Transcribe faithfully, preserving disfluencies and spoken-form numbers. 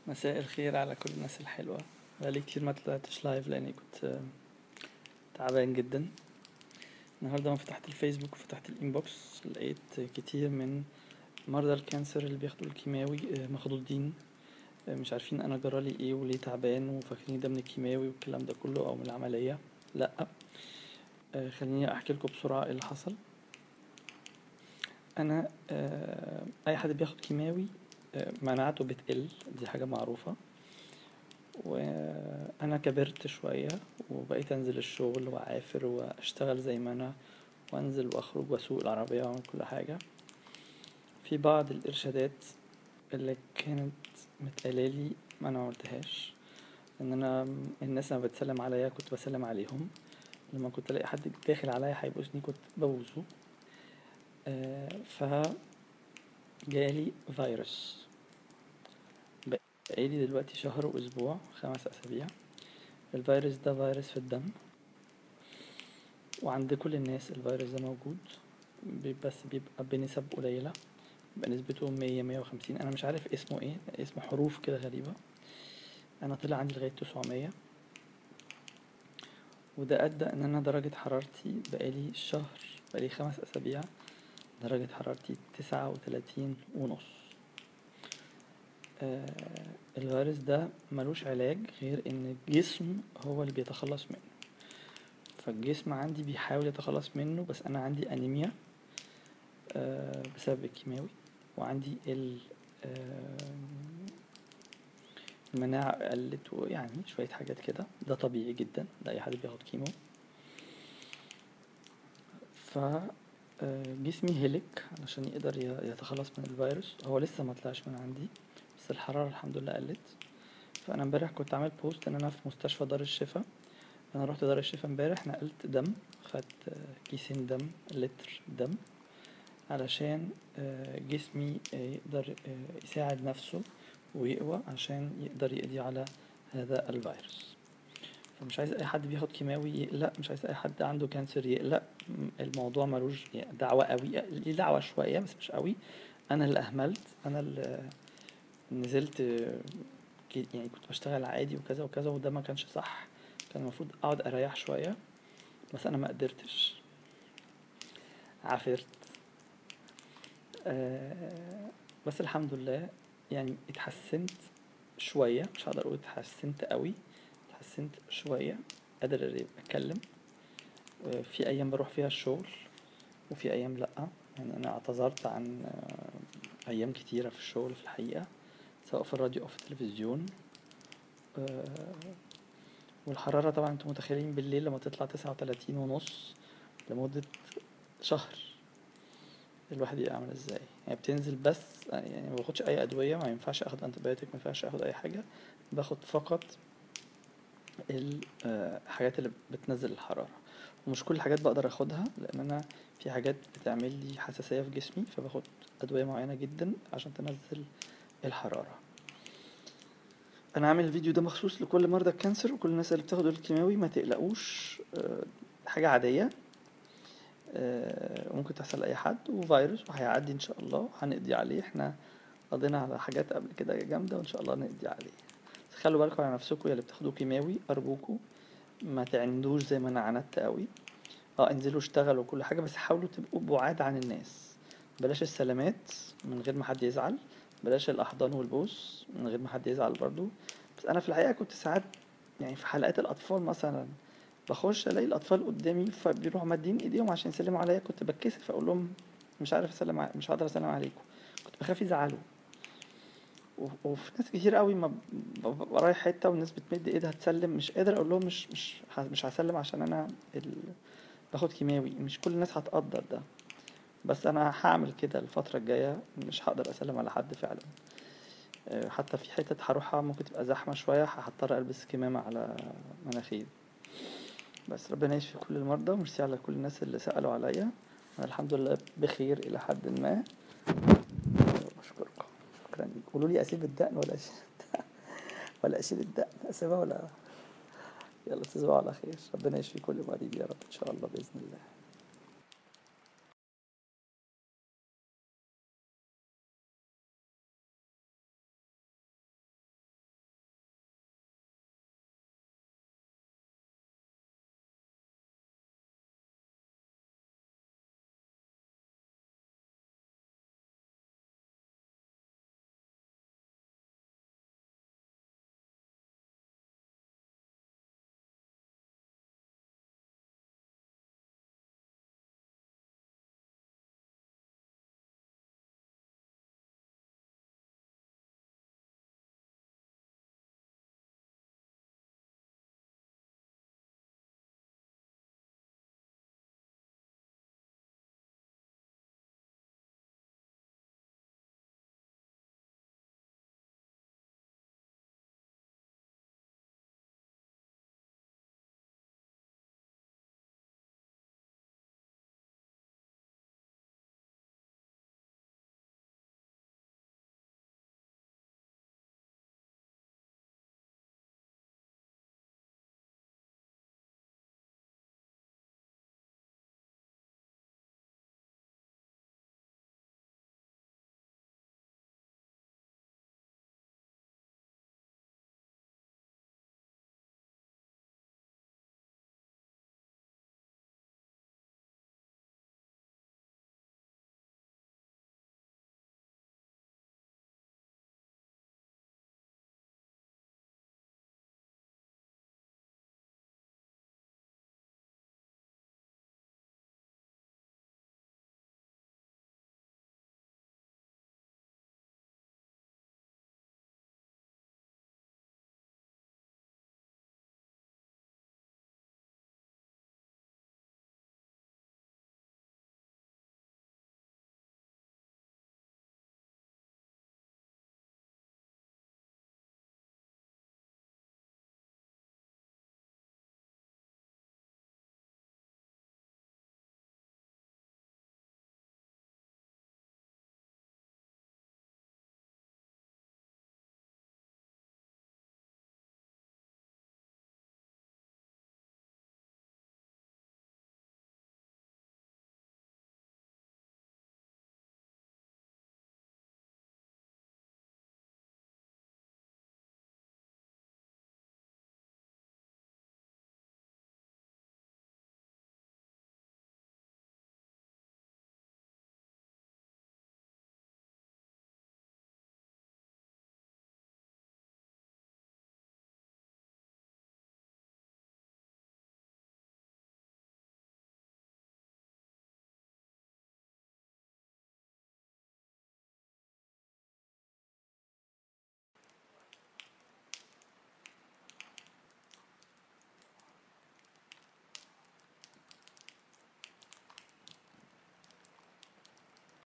مساء الخير على كل الناس الحلوة. بقالي كتير ما طلعتش لايف لاني كنت آه، تعبان جدا. النهارده ما فتحت الفيسبوك وفتحت الانبوكس لقيت كتير من مرضى الكانسر اللي بياخدوا الكيماوي آه، مخضوضين، آه، مش عارفين انا جرالي ايه وليه تعبان، وفاكرين ده من الكيماوي والكلام ده كله او من العملية. لا، آه، خليني احكي لكم بسرعة ايه اللي حصل. انا آه، اي حد بياخد كيماوي آه، مناعته بتقل، دي حاجة معروفة. وانا كبرت شوية وبقيت انزل الشغل واعافر واشتغل زي ما انا، وانزل واخرج واسوق العربية واعمل كل حاجة. في بعض الارشادات اللي كانت متقالالي ما انا عملتهاش، ان انا الناس لما بتسلم عليا كنت بسلم عليهم، لما كنت الاقي حد داخل عليا هيبوسني كنت ببوسه. آه ف جالي فيروس، بقالي دلوقتي شهر واسبوع، خمس اسابيع. الفيروس ده فيروس في الدم، وعند كل الناس الفيروس ده موجود، بي- بس بيبقى بنسب قليلة، بيبقى نسبته مية مية وخمسين. انا مش عارف اسمه ايه، اسمه حروف كده غريبة. انا طلع عندي لغاية تسعمية، وده ادى ان انا درجة حرارتي بقالي شهر، بقالي خمس اسابيع درجة حرارتي تسعة وتلاتين ونص. آه الفيروس ده ملوش علاج غير ان الجسم هو اللي بيتخلص منه، فالجسم عندي بيحاول يتخلص منه، بس انا عندي انيميا آه بسبب الكيماوي، وعندي ال آه، المناعة قلت، ويعني شوية حاجات كده. ده طبيعي جدا، ده أي حد بياخد كيمو. ف آه، جسمي هلك علشان يقدر ي- يتخلص من الفيروس. هو لسه ما طلعش من عندي، بس الحرارة الحمد لله قلت. فأنا امبارح كنت عامل بوست إن أنا في مستشفى دار الشفا. أنا رحت دار الشفا امبارح، نقلت دم، خدت آه، كيسين دم، لتر دم، علشان آه، جسمي آه، يقدر آه، يساعد نفسه ويقوى عشان يقدر يقضي على هذا الفيروس. فمش عايز اي حد بياخد كيماوي يقلق، مش عايز اي حد عنده كانسر يقلق. م- الموضوع ملوش يعني دعوة قوي، ليه دعوة شوية بس مش قوي. انا اللي اهملت، انا اللي نزلت آه، ك- يعني كنت بشتغل عادي وكذا وكذا، وده ما كانش صح. كان المفروض اقعد اريح شوية، بس انا ما قدرتش، عافرت. آه، بس الحمد لله يعني اتحسنت شوية، مش هقدر اقول اتحسنت قوي، اتحسنت شوية، قادر اتكلم. آه، في ايام بروح فيها الشغل وفي ايام لا. يعني انا اعتذرت عن آه، ايام كتيرة في الشغل في الحقيقة، سواء في الراديو او في التلفزيون. آه، والحرارة طبعا انتم متخيلين بالليل لما تطلع تسعة وتلاتين ونص لمدة شهر الواحد يبقى عامل ازاي. يعني بتنزل بس، يعني ما باخدش اي ادويه، ما ينفعش اخد انتبيوتيك، ما ينفعش اخد اي حاجه، باخد فقط الحاجات اللي بتنزل الحراره. ومش كل الحاجات بقدر اخدها، لان انا في حاجات بتعمل لي حساسيه في جسمي، فباخد ادويه معينه جدا عشان تنزل الحراره. انا عامل الفيديو ده مخصوص لكل مرضى الكانسر وكل الناس اللي بتاخد الكيماوي. ما تقلقوش، آه، حاجه عاديه، آه، ممكن تحصل لأي حد، وفيروس وهيعدي ان شاء الله، هنقضي عليه. احنا قضينا على حاجات قبل كده جامدة وان شاء الله نقضي عليه. بس خلوا بالكم على نفسكم يا اللي بتاخدوا كيماوي، ارجوكوا ما تعندوش زي ما انا عندت قوي. اه انزلوا اشتغلوا كل حاجة، بس حاولوا تبقوا بعاد عن الناس. بلاش السلامات من غير ما حد يزعل، بلاش الاحضان والبوس من غير ما حد يزعل برضو. بس انا في الحقيقة كنت ساعات يعني في حلقات الاطفال مثلا بخش الاقي الاطفال قدامي فبيروحوا مادين ايديهم عشان يسلموا عليا، كنت بتكسف اقول لهم مش عارف اسلم ع- مش هقدر اسلم عليكم، كنت بخاف يزعلوا. و- وفي ناس كتير قوي ما ب- ببقى رايح حته والناس بتمد ايدها تسلم، مش قادر اقول لهم مش مش ه- مش هسلم عشان انا ال... باخد كيماوي. مش كل الناس هتقدر ده، بس انا هعمل كده الفتره الجايه، مش هقدر اسلم على حد فعلا. آه، حتى في حتة هروحها ممكن تبقى زحمة شوية، هضطر البس كمامة على مناخيري. بس ربنا يشفي كل المرضى، وميرسي على كل الناس اللي سألوا عليا. انا الحمد لله بخير الى حد ما. بشكركم، شكرا ليك. قولوا لي اسيب الدقن ولا اشيل ولا اشيل الدقن، اسيبها ولا؟ يلا تصبحوا على خير، ربنا يشفي كل مريض يا رب ان شاء الله باذن الله.